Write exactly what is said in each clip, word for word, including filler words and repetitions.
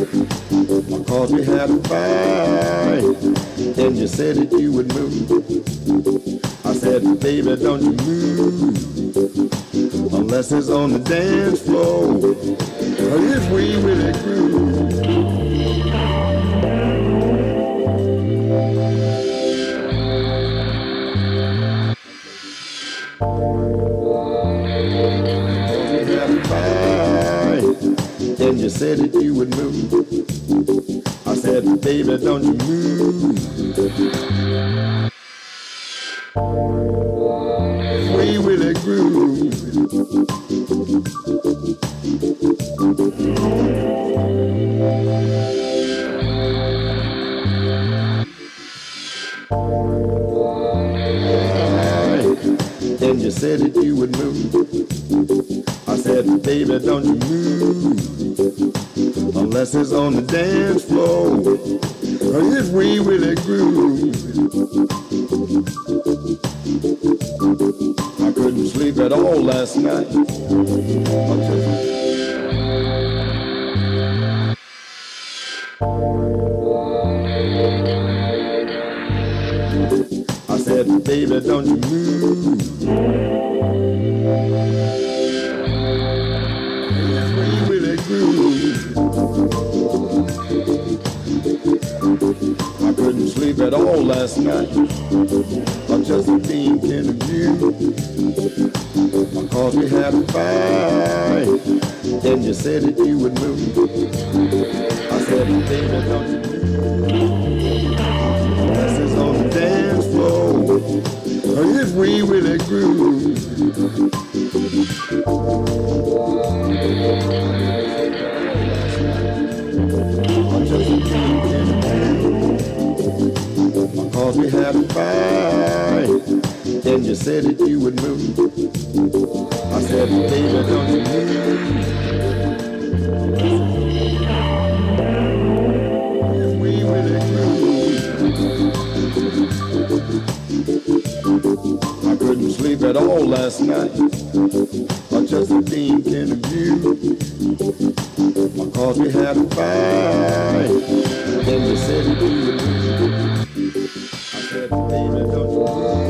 Cause we had a fight, and you said that you would move. I said, baby, don't you move unless it's on the dance floor, or if we really groove. And you said that you would move. I said, baby, don't you move. We really groove. And you said that you would move. I said, baby, don't you move unless it's on the dance floor, or if we really groove. I couldn't sleep at all last night. I said, baby, don't you move. I couldn't sleep at all last night. I'm just thinking of you. Cause we had a fight, and you said that you would move. I said, baby, don't you move unless it's on the dance floor, or if we really groove. I'm just thinking of you. Cause we had a fight, and you said that you would move. I said, baby, don't you move. If we really groove. I couldn't sleep at all last night. I'm just thinking of you. Cause we had a fight, and you said that you would move. I said, baby, don't you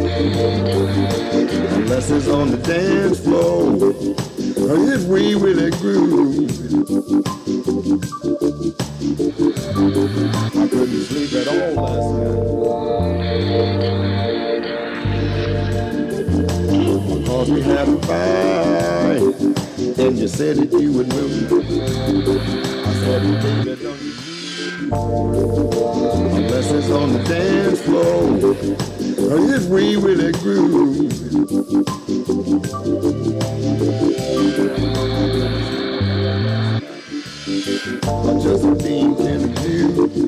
move unless it's on the dance floor, or if we really groove. I couldn't sleep at all last night. Cause we had a fight, and you said that you would move. I said, baby, don't you move unless it's on the dance floor, or if we really groove. I'm just thinking of you.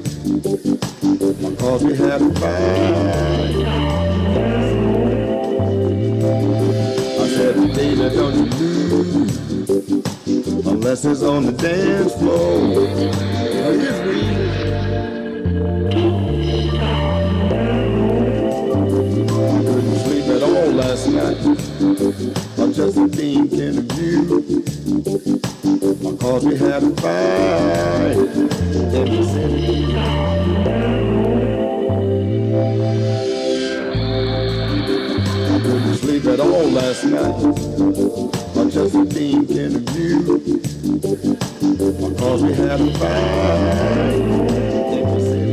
Cause we had a fight. I said, baby, don't you move unless it's on the dance floor, or if we I couldn't sleep at all last night. I'm just thinking of you. Cause we had a fight, and you said it. I couldn't sleep at all last night. I'm just thinking of you. Cause we had a fight, and you said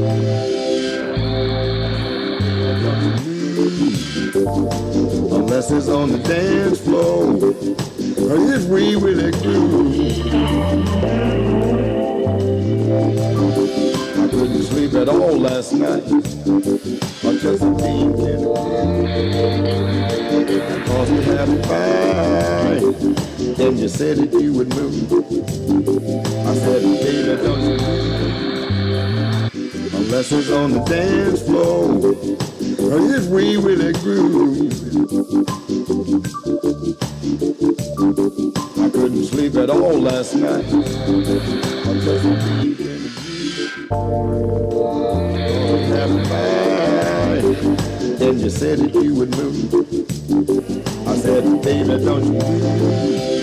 it. Unless it's on the dance floor, or if we really groove. I couldn't sleep at all last night. I'm just thinking of you. Cause we had a fight, and you said that you would move. I said, baby, don't you move unless it's on the dance floor, or if we really groove. I couldn't sleep at all last night. I'm just thinking of you. We had a fight, and you said that you would move. I said, baby, don't you move